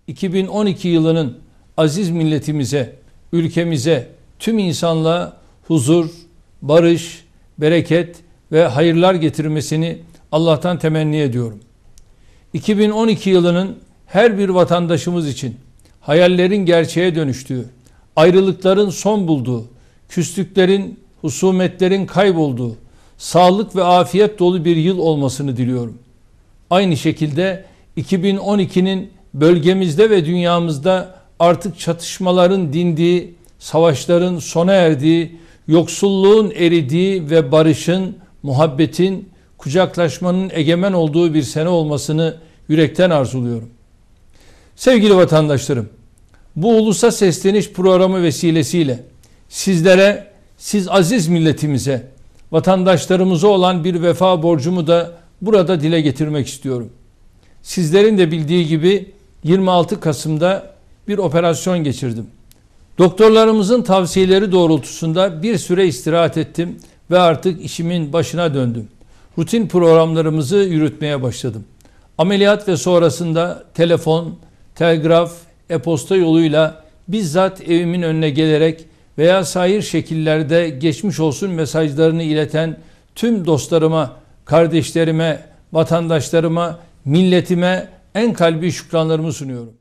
2012 yılının aziz milletimize, ülkemize, tüm insanlığa huzur, barış, bereket ve hayırlar getirmesini Allah'tan temenni ediyorum. 2012 yılının her bir vatandaşımız için hayallerin gerçeğe dönüştüğü, ayrılıkların son bulduğu, küslüklerin, husumetlerin kaybolduğu, sağlık ve afiyet dolu bir yıl olmasını diliyorum. Aynı şekilde 2012'nin bölgemizde ve dünyamızda artık çatışmaların dindiği, savaşların sona erdiği, yoksulluğun eridiği ve barışın, muhabbetin, kucaklaşmanın egemen olduğu bir sene olmasını yürekten arzuluyorum. Sevgili vatandaşlarım, bu ulusa sesleniş programı vesilesiyle sizlere, siz aziz milletimize, vatandaşlarımıza olan bir vefa borcumu da burada dile getirmek istiyorum. Sizlerin de bildiği gibi 26 Kasım'da bir operasyon geçirdim. Doktorlarımızın tavsiyeleri doğrultusunda bir süre istirahat ettim ve artık işimin başına döndüm. Rutin programlarımızı yürütmeye başladım. Ameliyat ve sonrasında telefon, telgraf, e-posta yoluyla bizzat evimin önüne gelerek veya sair şekillerde geçmiş olsun mesajlarını ileten tüm dostlarıma, kardeşlerime, vatandaşlarıma, milletime en kalbi şükranlarımı sunuyorum.